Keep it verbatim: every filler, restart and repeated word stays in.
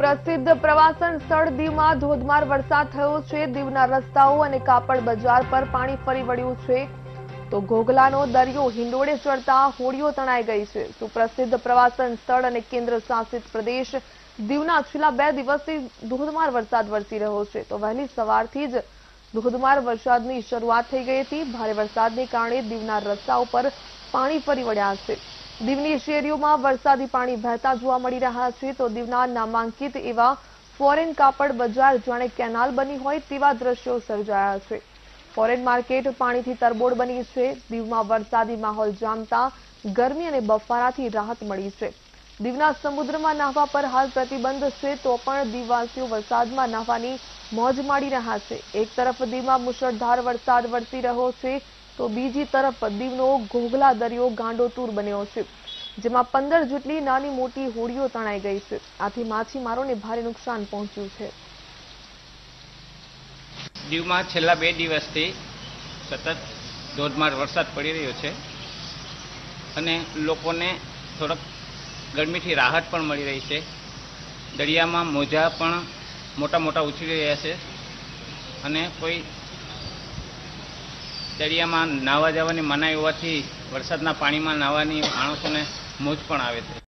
સુપ્રસિદ્ધ પ્રવાસન સ્થળ દીવમાં ધોધમાર વરસાદ થયો છે। દીવના રસ્તાઓ અને કાપડ બજાર પર પાણી ફરી વળ્યું છે તો ઘોઘલાનો દરિયો હિંડોળે ચડતા હોડીઓ તણાઈ ગઈ છે। સુપ્રસિદ્ધ પ્રવાસન સ્થળ અને કેન્દ્ર શાસિત પ્રદેશ દીવના છેલ્લા બે દિવસથી ધોધમાર વરસાદ વરસી રહ્યો છે તો વહેલી સવારથી જ ધોધમાર વરસાદની શરૂઆત થઈ ગઈ હતી। ભારે વરસાદને કારણે દીવના રસ્તાઓ પર પાણી ફરી વળ્યા છે। દીવની શેરીઓમાં વરસાદી પાણી વહેતા જોવા મળી રહ્યા છે તો દીવના નામાંકિત એવા ફોરેન કાપડ બજાર જાણે કેનાલ બની હોય તેવા દ્રશ્યો સર્જાયા છે। ફોરેન માર્કેટ પાણીથી તરબોળ બની છે। દીવમાં વરસાદી માહોલ જામતા ગરમી અને બફારાથી રાહત મળી છે। દીવના સમુદ્રમાં નાહવા પર હાલ પ્રતિબંધ છે તો પણ દીવવાસીઓ વરસાદમાં નાહવાની મોજ માણી રહ્યા છે। એક તરફ દીવમાં મુશળધાર વરસાદ વરસી રહ્યો છે તો બીજી તરફ દીવનો ઘોઘલા દરિયો ગાંડોતૂર બન્યો છે જેમાં પંદર જેટલી નાની મોટી હોડીઓ તણાઈ ગઈ છે। આથી માછીમારોને ભારે નુકસાન પહોંચ્યું છે। દીવમાં છેલ્લા બે દિવસથી સતત ધોધમાર વરસાદ પડી રહ્યો છે અને લોકોને થોડોક ગરમીથી રાહત પણ મળી રહી છે। દરિયામાં મોજા પણ મોટા મોટા ઉછળી રહ્યા છે અને કોઈ દરિયામાં નાહવા જવાની મનાઈ હોવાથી વરસાદના પાણીમાં નાહવાની માણસોને મોજ પણ આવે છે।